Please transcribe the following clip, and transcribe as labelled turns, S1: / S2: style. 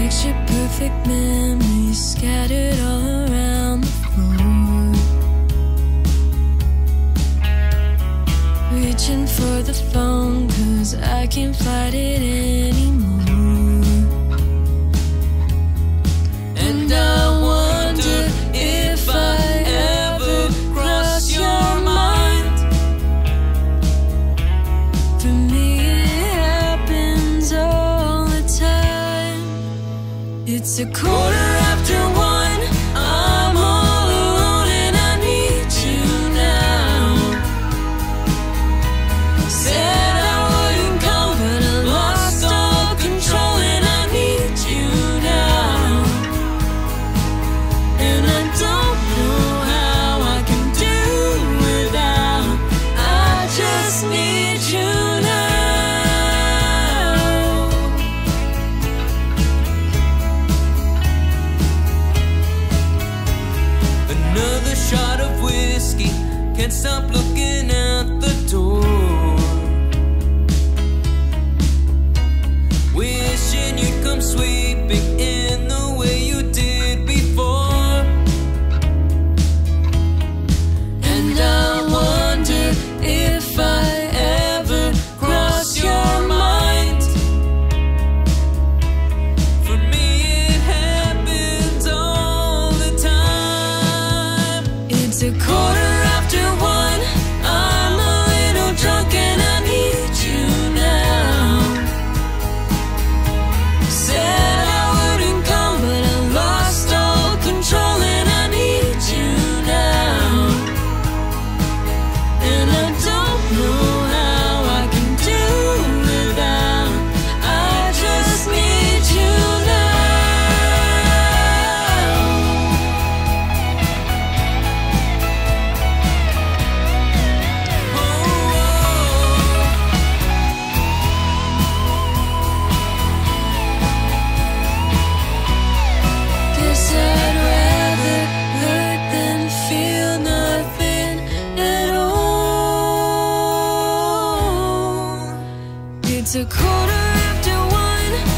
S1: Picture perfect memories scattered all around the floor. Reaching for the phone 'cause I can't fight it anymore. And I wonder if I ever cross your mind. For me it happens all the time. It's a 1:15. I'm all alone and I need you now. Said I wouldn't come, but I lost all control and I need you now. And I don't know how I can do without. I just need you now. Another shot of whiskey, can't stop looking out the door. Wishing you'd come sweeping in the way you did before. And I wonder if I ever cross your mind. For me it happens all the time. It's a 1:15. I'm a little drunk and I need you now. Said I wouldn't come, but I lost all control and I need you now. And I don't know how I can do without. I just need you now. Guess I'd rather hurt than feel nothing at all. It's a 1:15.